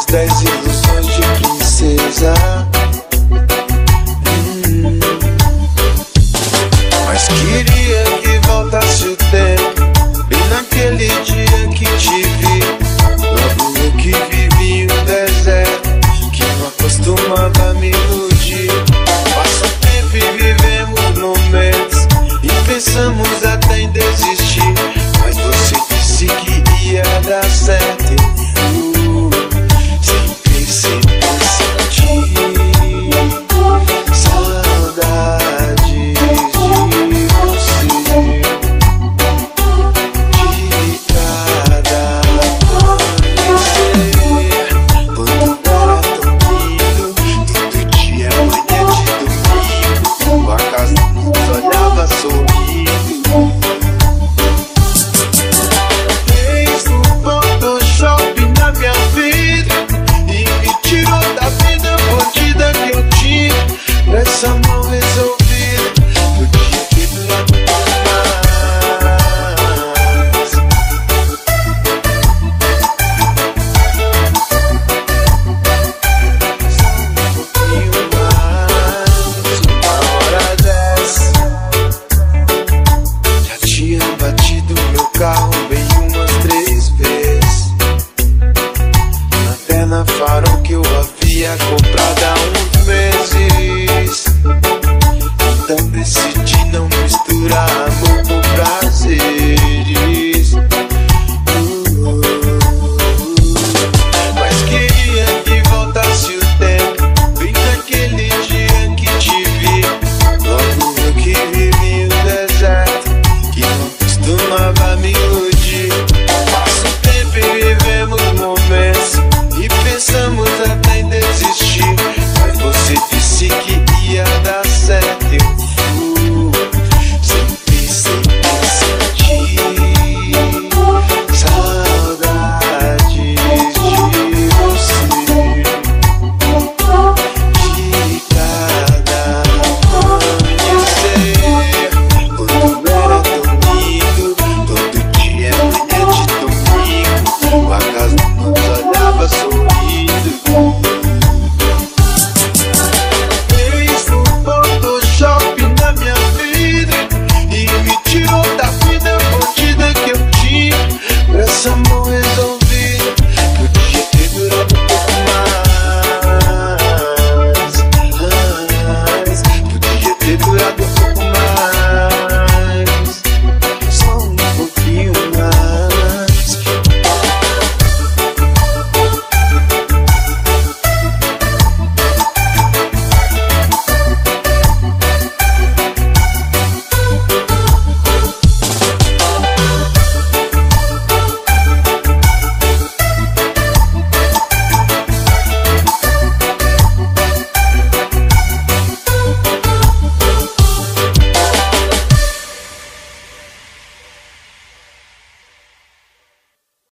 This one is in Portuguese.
10 ilusões de princesa. Mas queria que voltasse o tempo, bem naquele dia que te vi. Logo eu que vivi em um deserto, que não acostumava a me iludir. Passa o tempo e vivemos momentos, e pensamos até em desistir. Mas você disse que ia dar certo, sem perceber, senti saudades de você, de cada amanhecer. Quando era tão lindo, todo dia, manhã de domingo, a casa nos olhava sorrindo. Fez um Photoshop na minha vida e me tirou da vida bandida que eu tinha. Dessa mão resolvida, eu tinha que durar muito mais. Só um pouquinho mais. Uma hora dessa, já tinha batido meu carro bem umas 3 vezes. Até na Farol que eu havia comprado há uns meses. Então decidi não misturar amor